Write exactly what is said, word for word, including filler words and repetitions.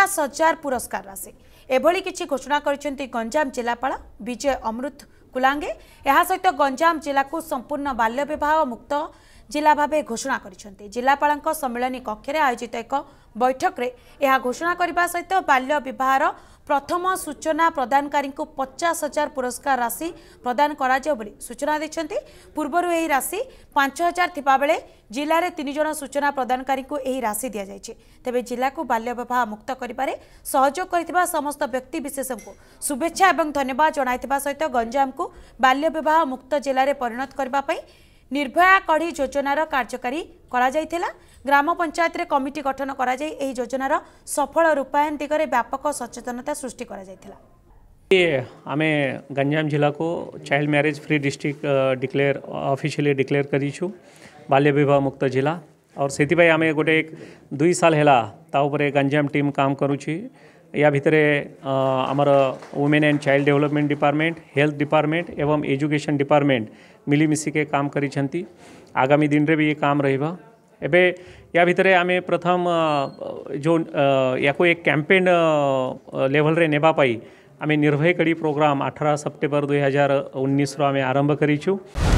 पचास हजार पुरस्कार राशि एभली किछि घोषणा करिसेंती गंजाम जिलापाल विजय अमृत कुलांगे। यह सहित गंजाम जिला को संपूर्ण बाल्य विवाह मुक्त जिला भाव घोषणा करिसेंती। जिलापाल सम्मेलन कक्ष में आयोजित एक बैठक में यह घोषणा करने सहित बाल्य विवाहर प्रथम सूचना प्रदानकारी को पचास हजार पुरस्कार राशि प्रदान करा जाओ बोली सूचना देछंती। पूर्वर यह राशि पांच हजार थिबा बेले जिले में तीन जन सूचना प्रदानकारी को यह राशि दि जाइए। तेबे जिला को बाल्य विवाह मुक्त करिबारे सहयोग करथिबा समस्त व्यक्ति विशेषों को शुभेच्छा एवं धन्यवाद जणाइथिबा सहित गंजाम को बाल्य विवाह मुक्त जिले में परिणत करबा पई निर्भया कढ़ी योजनार कार्यकारी करा जायथिला। ग्राम पंचायत रे कमिटी गठन करा जाय एही योजनार सफल रूपायन दिगरे व्यापक सचेतनता सृष्टि करा जायथिला। आमे गंजाम जिला को child marriage free district declare officially declare करिछु बाल्य विवाह मुक्त जिला और सेति आमे गोटे एक दुई साल हैला ता उपरे गंजाम टीम काम करूछि। या भितरे आमर women and child development department health department एवं एजुकेशन डिपार्टमेंट मिली मिसिके काम करिसेंती। आगामी दिन रे भी ये काम रहिबा। एबे या भितरे आमे प्रथम जो या को एक कैंपेन लेवल रे नेबा पाई आमे निर्भय कड़ी प्रोग्राम अठारह सेप्टेम्बर दुई हजार उन्नीस रो आमे आरंभ करिछु।